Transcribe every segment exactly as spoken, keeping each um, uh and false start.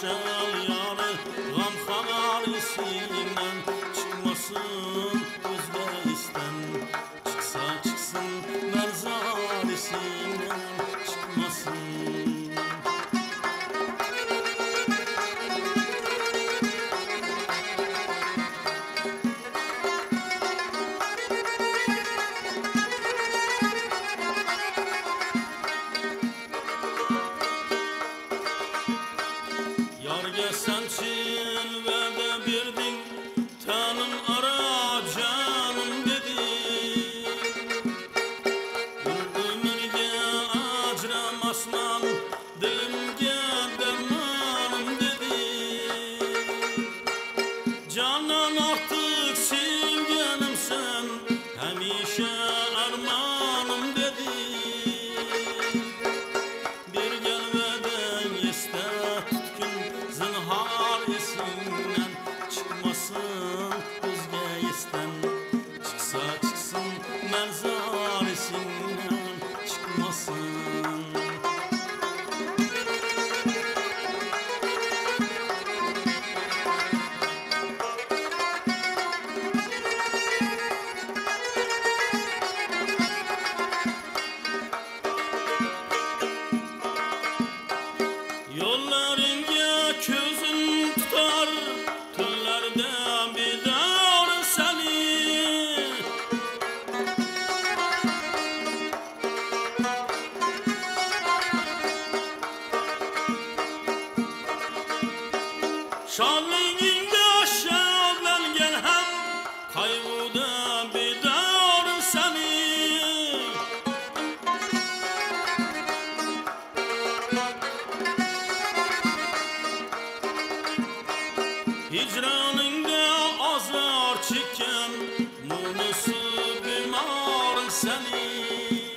şal yarı gamxar isinden çıkmasın Özbekistan. Çıksa çıksın Merzar isinden çıkmasın. Yarga sençin vədə birdin, tanım ara canım dedi. Bir ömürge acramasman, dilimge dermanım dedi. Canan artık sevgenim sen, həmişə armanım dedi. Bir gel vədən iste zinhar esinden çıkmasın Özbekistan. Çıksa çıksın Merzar esinden çıkmasın. Yollarınca közün tutar, tüllerden bir dar seni. Şanlığında şadlangen hem, kaygıda bir dar seni. Hicranında azar çeken munusu bimar seni.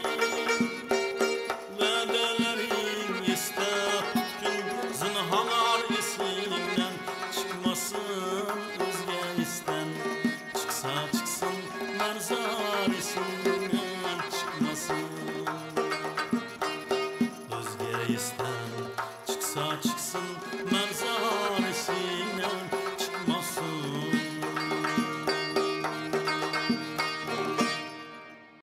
Vədələrin iste tutkun zinhar esinden çıkmasın Özbekistan. Çıksa çıksın Merzar esinden çıkmasın Özbekistan. Çıksa çıksın